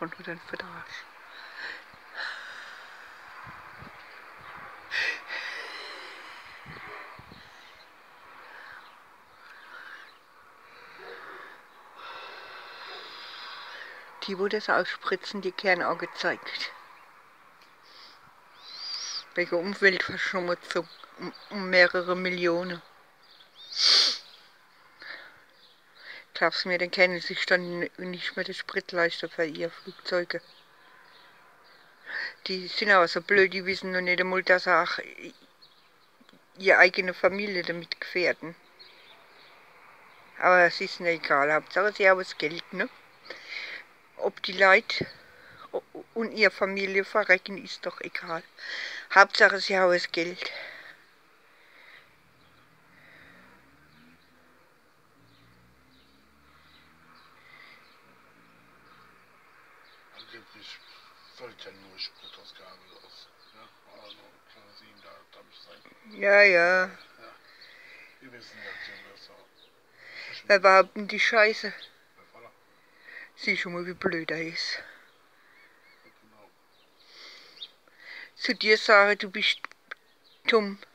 Nachbarn hat einen Vertrag. Die, wo das ausspritzen, die Kerne angezeigt. Wegen Umweltverschmutzung um mehrere Millionen. Glaubst du mir, dann kennen sich dann nicht mehr die Spritleister für ihre Flugzeuge. Die sind aber so blöd, die wissen noch nicht einmal, dass sie auch ihre eigene Familie damit gefährden. Aber es ist nicht egal, Hauptsache sie haben das Geld, ne? Ob die Leute und ihre Familie verrecken, ist doch egal. Hauptsache sie haben das Geld. Angeblich sollte ja nur Spritausgabe aus, ne? Also Kerosin da sein. Ja, ja. Ja. Wir wissen das ja besser. Wer behaupten die Scheiße? Sieh schon mal, wie blöd er ist. Genau. Zu dir sagen, du bist dumm.